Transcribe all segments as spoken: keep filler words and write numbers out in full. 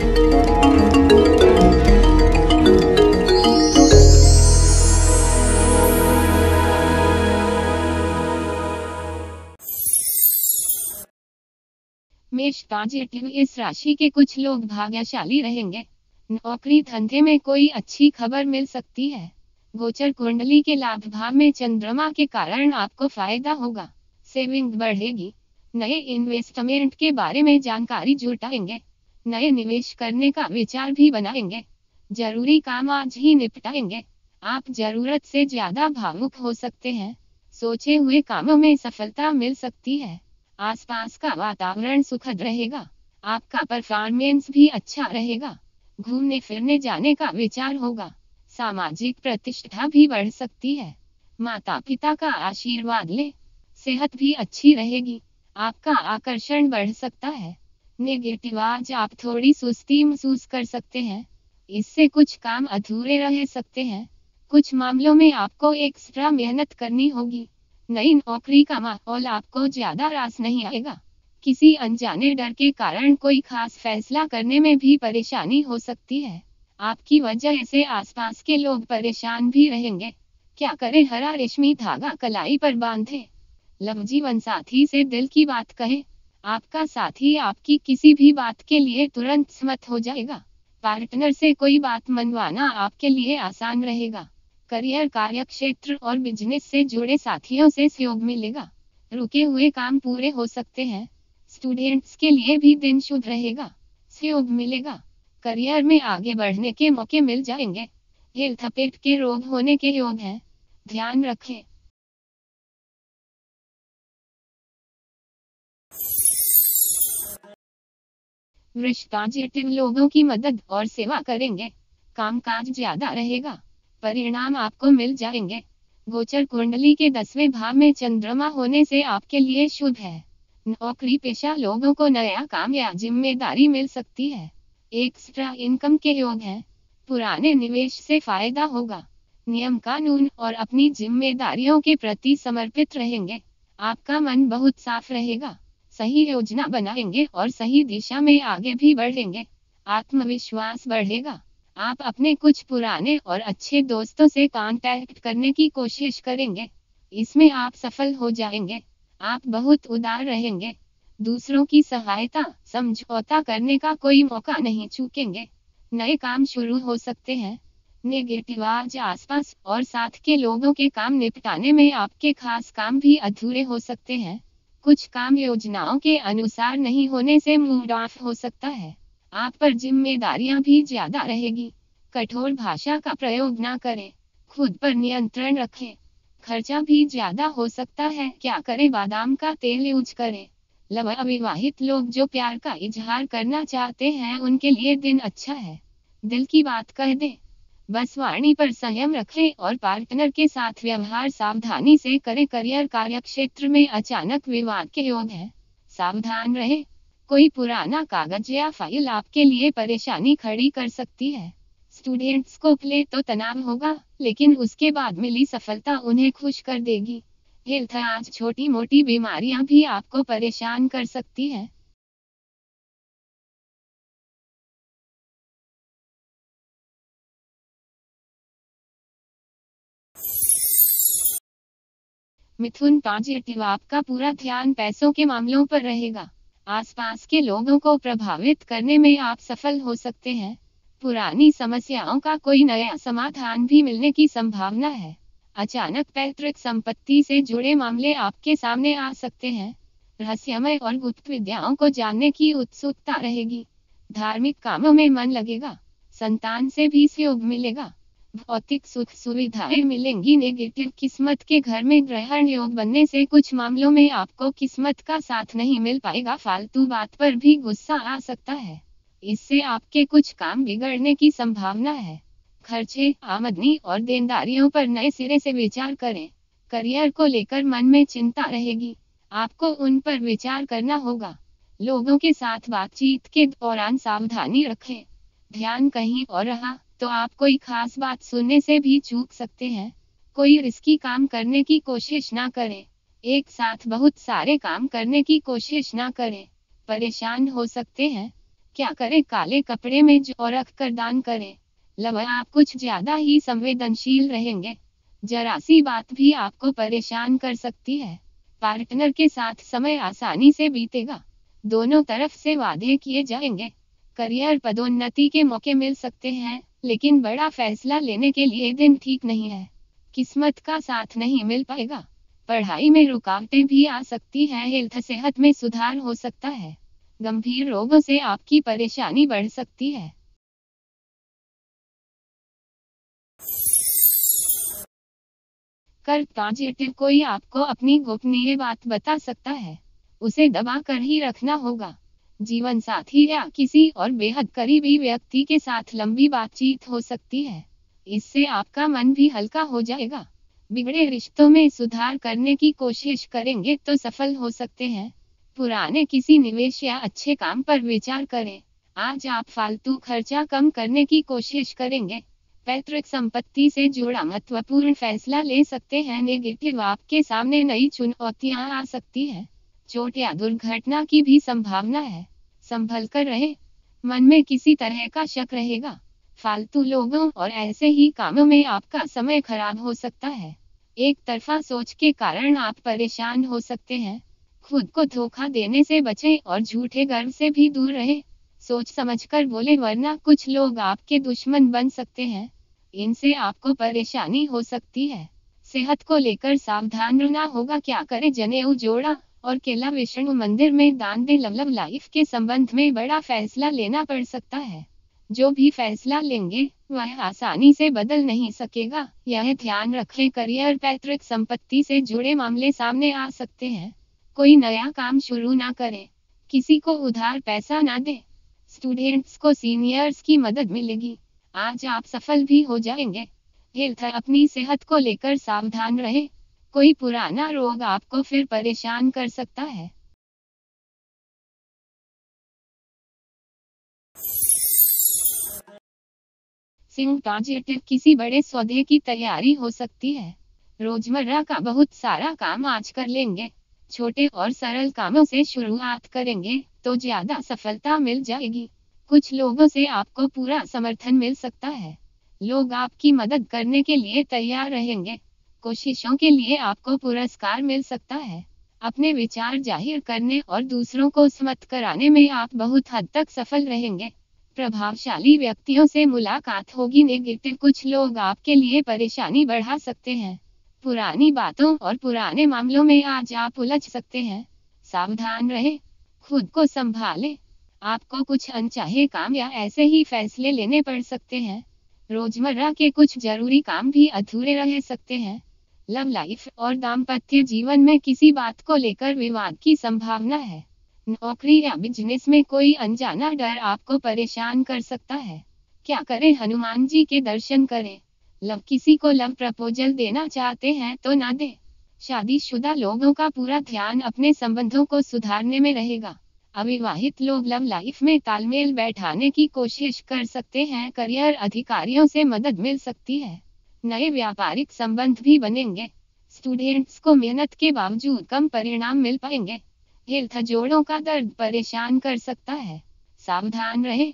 मेष पॉजिटिव, इस राशि के कुछ लोग भाग्यशाली रहेंगे। नौकरी धंधे में कोई अच्छी खबर मिल सकती है। गोचर कुंडली के लाभ भाव में चंद्रमा के कारण आपको फायदा होगा। सेविंग बढ़ेगी। नए इन्वेस्टमेंट के बारे में जानकारी जुटाएंगे। नए निवेश करने का विचार भी बनाएंगे। जरूरी काम आज ही निपटाएंगे। आप जरूरत से ज्यादा भावुक हो सकते हैं। सोचे हुए कामों में सफलता मिल सकती है। आसपास का वातावरण सुखद रहेगा। आपका परफॉर्मेंस भी अच्छा रहेगा। घूमने फिरने जाने का विचार होगा। सामाजिक प्रतिष्ठा भी बढ़ सकती है। माता पिता का आशीर्वाद ले। सेहत भी अच्छी रहेगी। आपका आकर्षण बढ़ सकता है। नेगेटिव, आज आप थोड़ी सुस्ती महसूस कर सकते हैं। इससे कुछ काम अधूरे रह सकते हैं। कुछ मामलों में आपको एक्स्ट्रा मेहनत करनी होगी। नई नौकरी का माहौल आपको ज्यादा रास नहीं आएगा। किसी अनजाने डर के कारण कोई खास फैसला करने में भी परेशानी हो सकती है। आपकी वजह से आसपास के लोग परेशान भी रहेंगे। क्या करें? हरा रेशमी धागा कलाई पर बांधे। लव जीवन साथी से दिल की बात कहें। आपका साथी आपकी किसी भी बात के लिए तुरंत सहमत हो जाएगा। पार्टनर से कोई बात मनवाना आपके लिए आसान रहेगा। करियर, कार्य क्षेत्र और बिजनेस से जुड़े साथियों से सहयोग मिलेगा। रुके हुए काम पूरे हो सकते हैं। स्टूडेंट्स के लिए भी दिन शुभ रहेगा। सहयोग मिलेगा। करियर में आगे बढ़ने के मौके मिल जाएंगे। हेल्थ, पेट के रोग होने के योग हैं, ध्यान रखें। वृष पॉजिटिव, लोगों की मदद और सेवा करेंगे। कामकाज ज्यादा रहेगा। परिणाम आपको मिल जाएंगे। गोचर कुंडली के दसवें भाव में चंद्रमा होने से आपके लिए शुभ है। नौकरी पेशा लोगों को नया काम या जिम्मेदारी मिल सकती है। एक्स्ट्रा इनकम के योग हैं। पुराने निवेश से फायदा होगा। नियम कानून और अपनी जिम्मेदारियों के प्रति समर्पित रहेंगे। आपका मन बहुत साफ रहेगा। सही योजना बनाएंगे और सही दिशा में आगे भी बढ़ेंगे। आत्मविश्वास बढ़ेगा। आप अपने कुछ पुराने और अच्छे दोस्तों से कांटेक्ट करने की कोशिश करेंगे। इसमें आप सफल हो जाएंगे। आप बहुत उदार रहेंगे। दूसरों की सहायता, समझौता करने का कोई मौका नहीं चूकेंगे। नए काम शुरू हो सकते हैं। नेगेटिव, आज आसपास और साथ के लोगों के काम निपटाने में आपके खास काम भी अधूरे हो सकते हैं। कुछ काम योजनाओं के अनुसार नहीं होने से मूड ऑफ हो सकता है। आप पर जिम्मेदारियां भी ज्यादा रहेगी। कठोर भाषा का प्रयोग ना करें। खुद पर नियंत्रण रखें। खर्चा भी ज्यादा हो सकता है। क्या करें? बादाम का तेल यूज करें। लव, अविवाहित लोग जो प्यार का इजहार करना चाहते हैं उनके लिए दिन अच्छा है। दिल की बात कह दें। बस वाणी पर संयम रखें और पार्टनर के साथ व्यवहार सावधानी से करें। करियर, कार्य क्षेत्र में अचानक विवाद के योग हैं, सावधान रहें। कोई पुराना कागज या फाइल आपके लिए परेशानी खड़ी कर सकती है। स्टूडेंट्स को पहले तो तनाव होगा, लेकिन उसके बाद मिली सफलता उन्हें खुश कर देगी। हेल्थ, आज छोटी मोटी बीमारियां भी आपको परेशान कर सकती हैं। मिथुन पॉजिटिव, आपका पूरा ध्यान पैसों के मामलों पर रहेगा। आसपास के लोगों को प्रभावित करने में आप सफल हो सकते हैं। पुरानी समस्याओं का कोई नया समाधान भी मिलने की संभावना है। अचानक पैतृक संपत्ति से जुड़े मामले आपके सामने आ सकते हैं। रहस्यमय और गुप्त विद्याओं को जानने की उत्सुकता रहेगी। धार्मिक कामों में मन लगेगा। संतान से भी सहयोग मिलेगा। भौतिक सुख सुविधाएं मिलेंगी। नेगेटिव, किस्मत के घर में ग्रहण योग बनने से कुछ मामलों में आपको किस्मत का साथ नहीं मिल पाएगा। फालतू बात पर भी गुस्सा आ सकता है। इससे आपके कुछ काम बिगड़ने की संभावना है। खर्चे, आमदनी और देनदारियों पर नए सिरे से विचार करें। करियर को लेकर मन में चिंता रहेगी। आपको उन पर विचार करना होगा। लोगों के साथ बातचीत के दौरान सावधानी रखें। ध्यान कहीं और रहा तो आप कोई खास बात सुनने से भी चूक सकते हैं। कोई रिस्की काम करने की कोशिश ना करें। एक साथ बहुत सारे काम करने की कोशिश ना करें। परेशान हो सकते हैं। क्या करें, काले कपड़े में जौ रख कर दान करें। लव, आप कुछ ज्यादा ही संवेदनशील रहेंगे। जरा सी बात भी आपको परेशान कर सकती है। पार्टनर के साथ समय आसानी से बीतेगा। दोनों तरफ से वादे किए जाएंगे। करियर पदोन्नति के मौके मिल सकते हैं, लेकिन बड़ा फैसला लेने के लिए दिन ठीक नहीं है। किस्मत का साथ नहीं मिल पाएगा। पढ़ाई में रुकावटें भी आ सकती हैं। हेल्थ, सेहत में सुधार हो सकता है। गंभीर रोगों से आपकी परेशानी बढ़ सकती है। कर्क पॉजिटिव, कोई आपको अपनी गोपनीय बात बता सकता है, उसे दबा कर ही रखना होगा। जीवन साथी या किसी और बेहद करीबी व्यक्ति के साथ लंबी बातचीत हो सकती है। इससे आपका मन भी हल्का हो जाएगा। बिगड़े रिश्तों में सुधार करने की कोशिश करेंगे तो सफल हो सकते हैं। पुराने किसी निवेश या अच्छे काम पर विचार करें। आज आप फालतू खर्चा कम करने की कोशिश करेंगे। पैतृक संपत्ति से जुड़ा महत्वपूर्ण फैसला ले सकते हैं। नेगेटिव, आपके सामने नई चुनौतियां आ सकती हैं। चोट या दुर्घटना की भी संभावना है। संभल कर रहे। मन में किसी तरह का शक रहेगा। फालतू लोगों और ऐसे ही कामों में आपका समय खराब हो सकता है। एक तरफा सोच के कारण आप परेशान हो सकते हैं। खुद को धोखा देने से बचें और झूठे गर्व से भी दूर रहें। सोच समझकर बोले, वरना कुछ लोग आपके दुश्मन बन सकते हैं। इनसे आपको परेशानी हो सकती है। सेहत को लेकर सावधान रहना होगा। क्या करें, जनेऊ जोड़ा और केला विष्णु मंदिर में दान दें। लव लाइफ के संबंध में बड़ा फैसला लेना पड़ सकता है। जो भी फैसला लेंगे वह आसानी से बदल नहीं सकेगा, यह ध्यान रखें। करियर, पैतृक संपत्ति से जुड़े मामले सामने आ सकते हैं। कोई नया काम शुरू ना करें। किसी को उधार पैसा ना दें। स्टूडेंट्स को सीनियर्स की मदद मिलेगी। आज आप सफल भी हो जाएंगे। हेल्थ, अपनी सेहत को लेकर सावधान रहें। कोई पुराना रोग आपको फिर परेशान कर सकता है। सिंह पॉजिटिव, किसी बड़े सौदे की तैयारी हो सकती है। रोजमर्रा का बहुत सारा काम आज कर लेंगे। छोटे और सरल कामों से शुरुआत करेंगे तो ज्यादा सफलता मिल जाएगी। कुछ लोगों से आपको पूरा समर्थन मिल सकता है। लोग आपकी मदद करने के लिए तैयार रहेंगे। कोशिशों के लिए आपको पुरस्कार मिल सकता है। अपने विचार जाहिर करने और दूसरों को सहमत कराने में आप बहुत हद तक सफल रहेंगे। प्रभावशाली व्यक्तियों से मुलाकात होगी। नेगेटिव, कुछ लोग आपके लिए परेशानी बढ़ा सकते हैं। पुरानी बातों और पुराने मामलों में आज आप उलझ सकते हैं। सावधान रहें। खुद को संभालें। आपको कुछ अनचाहे काम या ऐसे ही फैसले लेने पड़ सकते हैं। रोजमर्रा के कुछ जरूरी काम भी अधूरे रह सकते हैं। लव लाइफ और दाम्पत्य जीवन में किसी बात को लेकर विवाद की संभावना है। नौकरी या बिजनेस में कोई अनजाना डर आपको परेशान कर सकता है। क्या करें, हनुमान जी के दर्शन करें। लव, किसी को लव प्रपोजल देना चाहते हैं तो ना दें। शादीशुदा लोगों का पूरा ध्यान अपने संबंधों को सुधारने में रहेगा। अविवाहित लोग लव लाइफ में तालमेल बैठाने की कोशिश कर सकते हैं। करियर, अधिकारियों से मदद मिल सकती है। नए व्यापारिक संबंध भी बनेंगे। स्टूडेंट्स को मेहनत के बावजूद कम परिणाम मिल पाएंगे। हेल्थ, जोड़ों का दर्द परेशान कर सकता है। सावधान रहें।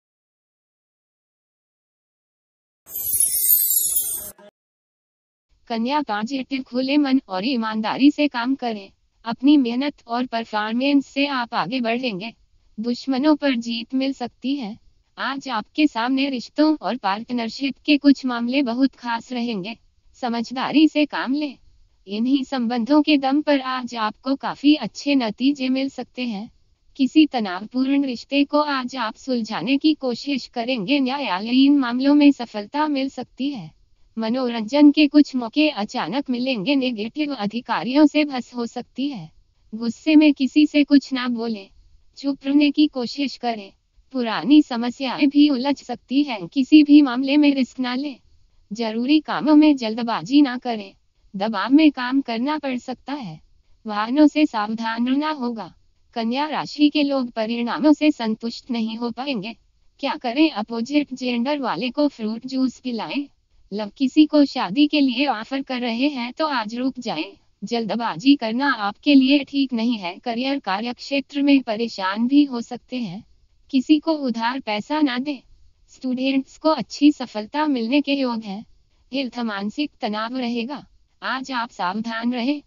कन्या पॉजिटिव, खुले मन और ईमानदारी से काम करें। अपनी मेहनत और परफॉर्मेंस से आप आगे बढ़ेंगे। दुश्मनों पर जीत मिल सकती है। आज आपके सामने रिश्तों और पार्टनरशिप के कुछ मामले बहुत खास रहेंगे। समझदारी से काम लें। इन्हीं संबंधों के दम पर आज आपको काफी अच्छे नतीजे मिल सकते हैं। किसी तनावपूर्ण रिश्ते को आज आप सुलझाने की कोशिश करेंगे। न्यायालयीन मामलों में सफलता मिल सकती है। मनोरंजन के कुछ मौके अचानक मिलेंगे। नेगेटिव, अधिकारियों से बहस हो सकती है। गुस्से में किसी से कुछ ना बोलें। चुप रहने की कोशिश करें। पुरानी समस्याएं भी उलझ सकती हैं। किसी भी मामले में रिस्क ना लें। जरूरी कामों में जल्दबाजी ना करें। दबाव में काम करना पड़ सकता है। वाहनों से सावधान रहना होगा। कन्या राशि के लोग परिणामों से संतुष्ट नहीं हो पाएंगे। क्या करें, अपोजिट जेंडर वाले को फ्रूट जूस पिलाएं। लव, किसी को शादी के लिए ऑफर कर रहे हैं तो आज रुक जाएं। जल्दबाजी करना आपके लिए ठीक नहीं है। करियर, कार्यक्षेत्र में परेशान भी हो सकते हैं। किसी को उधार पैसा ना दे। स्टूडेंट्स को अच्छी सफलता मिलने के योग हैं। हेल्थ मानसिक तनाव रहेगा, आज आप सावधान रहें।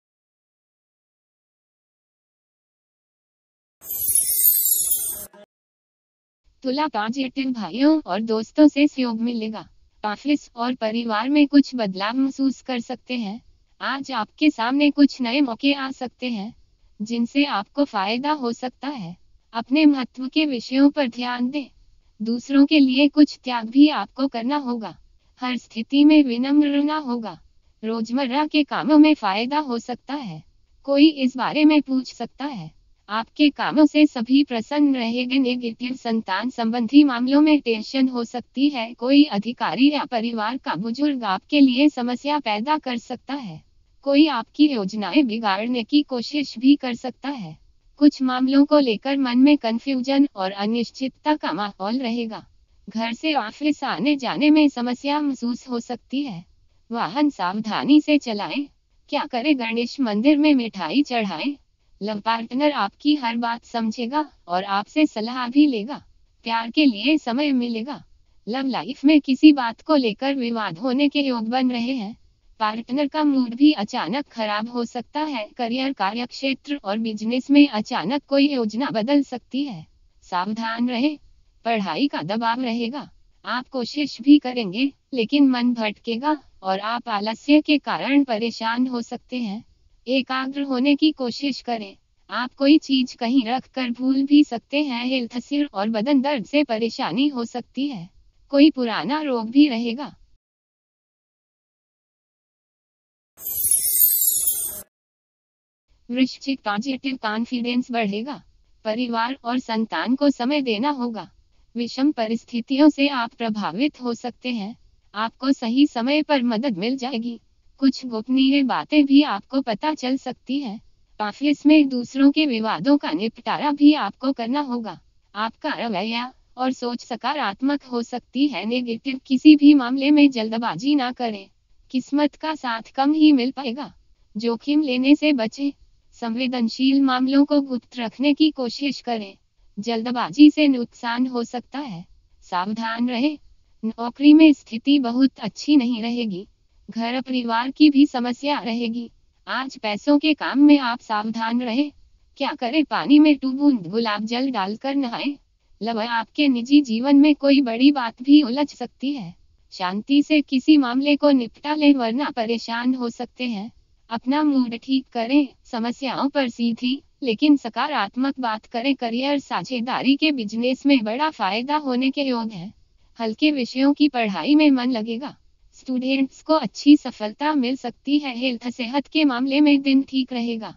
तुला पॉजिटिव भाइयों और दोस्तों से सहयोग मिलेगा। ऑफिस और परिवार में कुछ बदलाव महसूस कर सकते हैं। आज आपके सामने कुछ नए मौके आ सकते हैं जिनसे आपको फायदा हो सकता है। अपने महत्व के विषयों पर ध्यान दें। दूसरों के लिए कुछ त्याग भी आपको करना होगा। हर स्थिति में विनम्र रहना होगा। रोजमर्रा के कामों में फायदा हो सकता है। कोई इस बारे में पूछ सकता है। आपके कामों से सभी प्रसन्न रहेंगे। नेगेटिव संतान संबंधी मामलों में टेंशन हो सकती है। कोई अधिकारी या परिवार का बुजुर्ग आपके लिए समस्या पैदा कर सकता है। कोई आपकी योजनाएं बिगाड़ने की कोशिश भी कर सकता है। कुछ मामलों को लेकर मन में कंफ्यूजन और अनिश्चितता का माहौल रहेगा। घर से ऑफिस आने जाने में समस्या महसूस हो सकती है। वाहन सावधानी से चलाएं। क्या करें? गणेश मंदिर में मिठाई चढ़ाएं। लव पार्टनर आपकी हर बात समझेगा और आपसे सलाह भी लेगा। प्यार के लिए समय मिलेगा। लव लाइफ में किसी बात को लेकर विवाद होने के योग बन रहे हैं। पार्टनर का मूड भी अचानक खराब हो सकता है। करियर, कार्यक्षेत्र और बिजनेस में अचानक कोई योजना बदल सकती है। सावधान रहें। पढ़ाई का दबाव रहेगा। आप कोशिश भी करेंगे लेकिन मन भटकेगा और आप आलस्य के कारण परेशान हो सकते हैं। एकाग्र होने की कोशिश करें। आप कोई चीज कहीं रख कर भूल भी सकते हैं। हेल्थ, सिर और बदन दर्द से परेशानी हो सकती है। कोई पुराना रोग भी रहेगा। वृश्चिक, पॉजिटिव कॉन्फिडेंस बढ़ेगा। परिवार और संतान को समय देना होगा। विषम परिस्थितियों से आप प्रभावित हो सकते हैं। आपको सही समय पर मदद मिल जाएगी। कुछ गोपनीय बातें भी आपको पता चल सकती हैं। ऑफिस में दूसरों के विवादों का निपटारा भी आपको करना होगा। आपका रवैया और सोच सकारात्मक हो सकती है। नेगेटिव, किसी भी मामले में जल्दबाजी ना करें। किस्मत का साथ कम ही मिल पाएगा। जोखिम लेने से बचें। संवेदनशील मामलों को गुप्त रखने की कोशिश करें। जल्दबाजी से नुकसान हो सकता है। सावधान रहें। नौकरी में स्थिति बहुत अच्छी नहीं रहेगी। घर परिवार की भी समस्या रहेगी। आज पैसों के काम में आप सावधान रहें। क्या करें? पानी में टू बूंद गुलाब जल डालकर नहाएं। लव, आपके निजी जीवन में कोई बड़ी बात भी उलझ सकती है। शांति से किसी मामले को निपटा लें वरना परेशान हो सकते हैं। अपना मूड ठीक करें। समस्याओं पर सीधी लेकिन सकारात्मक बात करें। करियर, साझेदारी के बिजनेस में बड़ा फायदा होने के योग है। हल्के विषयों की पढ़ाई में मन लगेगा। स्टूडेंट्स को अच्छी सफलता मिल सकती है। हेल्थ, सेहत के मामले में दिन ठीक रहेगा।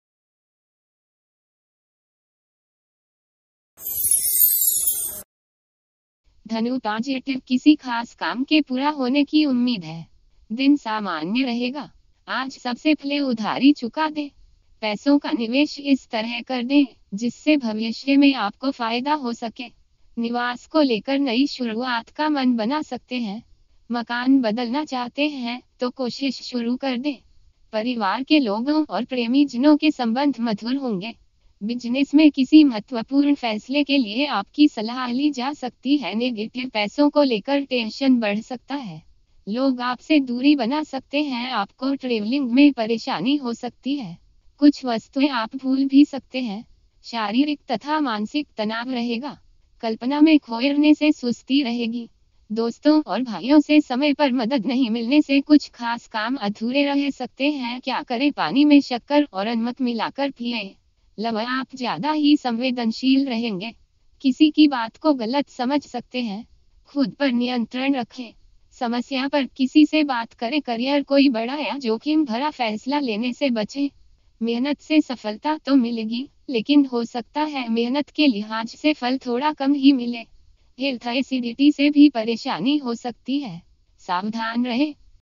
धनु, पॉजिटिव, किसी खास काम के पूरा होने की उम्मीद है। दिन सामान्य रहेगा। आज सबसे पहले उधारी चुका दें। पैसों का निवेश इस तरह कर दें जिससे भविष्य में आपको फायदा हो सके। निवास को लेकर नई शुरुआत का मन बना सकते हैं। मकान बदलना चाहते हैं तो कोशिश शुरू कर दें। परिवार के लोगों और प्रेमी जनों के संबंध मधुर होंगे। बिजनेस में किसी महत्वपूर्ण फैसले के लिए आपकी सलाह ली जा सकती है। नेगेटिव, पैसों को लेकर टेंशन बढ़ सकता है। लोग आपसे दूरी बना सकते हैं। आपको ट्रेवलिंग में परेशानी हो सकती है। कुछ वस्तुएं आप भूल भी सकते हैं। शारीरिक तथा मानसिक तनाव रहेगा। कल्पना में खोने से सुस्ती रहेगी। दोस्तों और भाइयों से समय पर मदद नहीं मिलने से कुछ खास काम अधूरे रह सकते हैं। क्या करें? पानी में शक्कर और नमक मिलाकर पिएं। लव, आप ज्यादा ही संवेदनशील रहेंगे। किसी की बात को गलत समझ सकते हैं। खुद पर नियंत्रण रखें। समस्या पर किसी से बात करें। करियर, कोई बड़ा या जोखिम भरा फैसला लेने से बचें। मेहनत से सफलता तो मिलेगी लेकिन हो सकता है मेहनत के लिहाज से फल थोड़ा कम ही मिले। हेल्थ, एसिडिटी से भी परेशानी हो सकती है। सावधान रहें।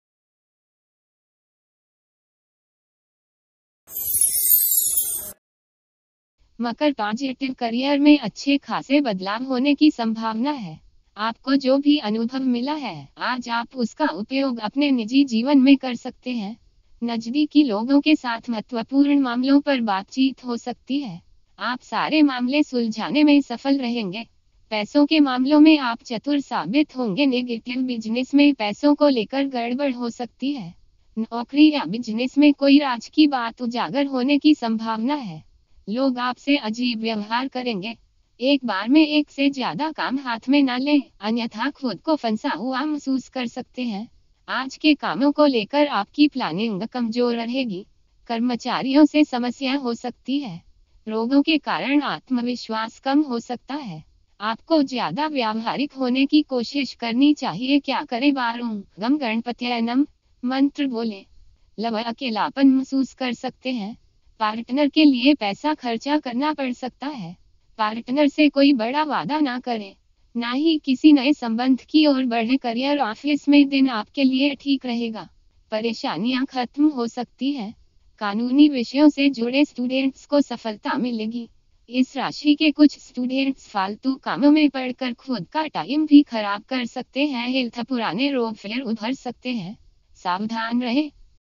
मकर, पॉजिटिव, करियर में अच्छे खासे बदलाव होने की संभावना है। आपको जो भी अनुभव मिला है आज आप उसका उपयोग अपने निजी जीवन में कर सकते हैं। नजदीकी लोगों के साथ महत्वपूर्ण मामलों पर बातचीत हो सकती है। आप सारे मामले सुलझाने में सफल रहेंगे। पैसों के मामलों में आप चतुर साबित होंगे। नेगेटिव बिजनेस में पैसों को लेकर गड़बड़ हो सकती है। नौकरी या बिजनेस में कोई राज की बात उजागर होने की संभावना है। लोग आपसे अजीब व्यवहार करेंगे। एक बार में एक से ज्यादा काम हाथ में न लें, अन्यथा खुद को फंसा हुआ महसूस कर सकते हैं। आज के कामों को लेकर आपकी प्लानिंग कमजोर रहेगी। कर्मचारियों से समस्या हो सकती है। रोगों के कारण आत्मविश्वास कम हो सकता है। आपको ज्यादा व्यावहारिक होने की कोशिश करनी चाहिए। क्या करें? बारूं गम गणपत्यनम मंत्र बोले। लव अकेलापन महसूस कर सकते हैं। पार्टनर के लिए पैसा खर्चा करना पड़ सकता है। पार्टनर से कोई बड़ा वादा ना करें, ना ही किसी नए संबंध की ओर बढ़े। करियर ऑफिस में दिन आपके लिए ठीक रहेगा। परेशानियां खत्म हो सकती हैं। कानूनी विषयों से जुड़े स्टूडेंट्स को सफलता मिलेगी। इस राशि के कुछ स्टूडेंट्स फालतू कामों में पड़कर खुद का टाइम भी खराब कर सकते हैं। हेल्थ पुराने रोग फिर उभर सकते हैं, सावधान रहें।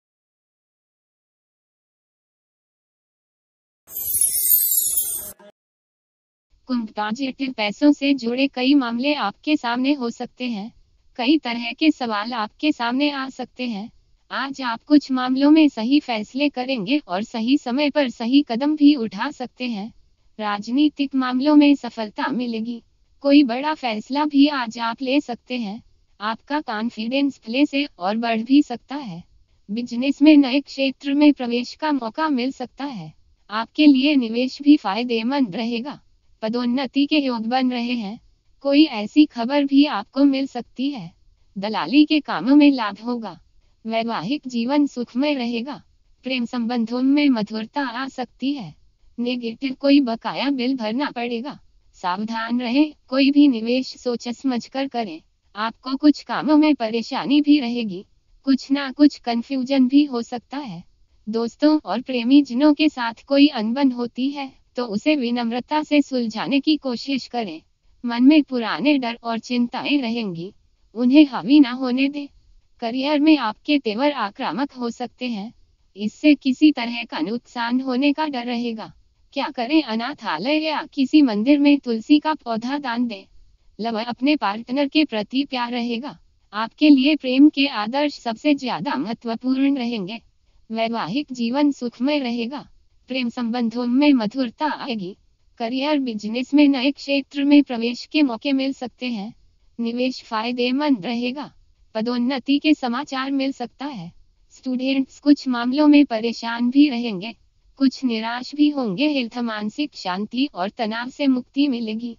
कुंभ पॉजिटिव पैसों से जुड़े कई मामले आपके सामने हो सकते हैं। कई तरह के सवाल आपके सामने आ सकते हैं। आज आप कुछ मामलों में सही फैसले करेंगे और सही समय पर सही कदम भी उठा सकते हैं। राजनीतिक मामलों में सफलता मिलेगी। कोई बड़ा फैसला भी आज आप ले सकते हैं। आपका कॉन्फिडेंस पहले से और बढ़ भी सकता है। बिजनेस में नए क्षेत्र में प्रवेश का मौका मिल सकता है। आपके लिए निवेश भी फायदेमंद रहेगा। पदोन्नति के योग बन रहे हैं। कोई ऐसी खबर भी आपको मिल सकती है। दलाली के कामों में लाभ होगा। वैवाहिक जीवन सुखमय रहेगा। प्रेम संबंधों में मधुरता आ सकती है। नेगेटिव कोई बकाया बिल भरना पड़ेगा, सावधान रहें। कोई भी निवेश सोच समझ कर करें। आपको कुछ कामों में परेशानी भी रहेगी। कुछ ना कुछ कंफ्यूजन भी हो सकता है। दोस्तों और प्रेमी जनों के साथ कोई अनबन होती है तो उसे विनम्रता से सुलझाने की कोशिश करें। मन में पुराने डर और चिंताएं रहेंगी, उन्हें हावी ना होने दें। करियर में आपके तेवर आक्रामक हो सकते हैं, इससे किसी तरह का नुकसान होने का डर रहेगा। क्या करें? अनाथालय या किसी मंदिर में तुलसी का पौधा दान दें। लव अपने पार्टनर के प्रति प्यार रहेगा। आपके लिए प्रेम के आदर्श सबसे ज्यादा महत्वपूर्ण रहेंगे। वैवाहिक जीवन सुखमय रहेगा। प्रेम संबंधों में मधुरता आएगी। करियर बिजनेस में नए क्षेत्र में प्रवेश के मौके मिल सकते हैं। निवेश फायदेमंद रहेगा। पदोन्नति के समाचार मिल सकता है। स्टूडेंट्स कुछ मामलों में परेशान भी रहेंगे, कुछ निराश भी होंगे। हेल्थ मानसिक शांति और तनाव से मुक्ति मिलेगी।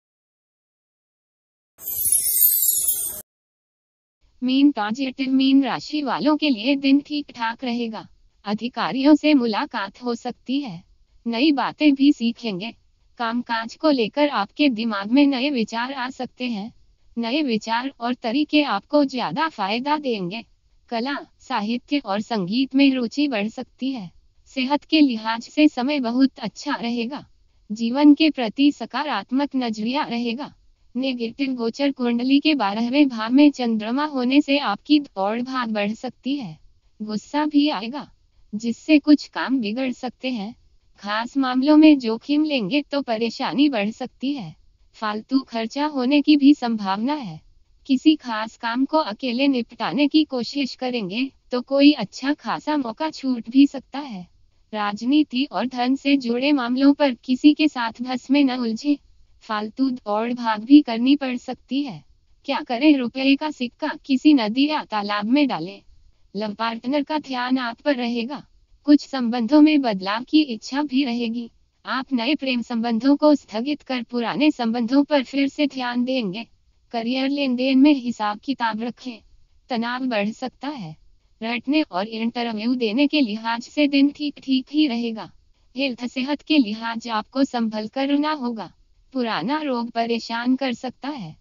मीन पॉजिटिव मीन राशि वालों के लिए दिन ठीक ठाक रहेगा। अधिकारियों से मुलाकात हो सकती है। नई बातें भी सीखेंगे। कामकाज को लेकर आपके दिमाग में नए विचार आ सकते हैं। नए विचार और तरीके आपको ज्यादा फायदा देंगे। कला, साहित्य और संगीत में रुचि बढ़ सकती है। सेहत के लिहाज से समय बहुत अच्छा रहेगा। जीवन के प्रति सकारात्मक नजरिया रहेगा। नेगेटिव गोचर कुंडली के बारहवें भाव में चंद्रमा होने से आपकी दौड़ भाग बढ़ सकती है। गुस्सा भी आएगा, जिससे कुछ काम बिगड़ सकते हैं। खास मामलों में जोखिम लेंगे तो परेशानी बढ़ सकती है। फालतू खर्चा होने की भी संभावना है। किसी खास काम को अकेले निपटाने की कोशिश करेंगे तो कोई अच्छा खासा मौका छूट भी सकता है। राजनीति और धन से जुड़े मामलों पर किसी के साथ बहस में न उलझे। फालतू दौड़ भाग भी करनी पड़ सकती है। क्या करें? रुपए का सिक्का किसी नदी या तालाब में डालें। लव पार्टनर का ध्यान आप पर रहेगा। कुछ संबंधों में बदलाव की इच्छा भी रहेगी। आप नए प्रेम संबंधों को स्थगित कर पुराने संबंधों पर फिर से ध्यान देंगे। करियर लेन देन में हिसाब किताब रखें, तनाव बढ़ सकता है। रटने और इंटरव्यू देने के लिहाज से दिन ठीक ठीक ही रहेगा। हेल्थ सेहत के लिहाज आपको संभल कर रहना होगा। पुराना रोग परेशान कर सकता है।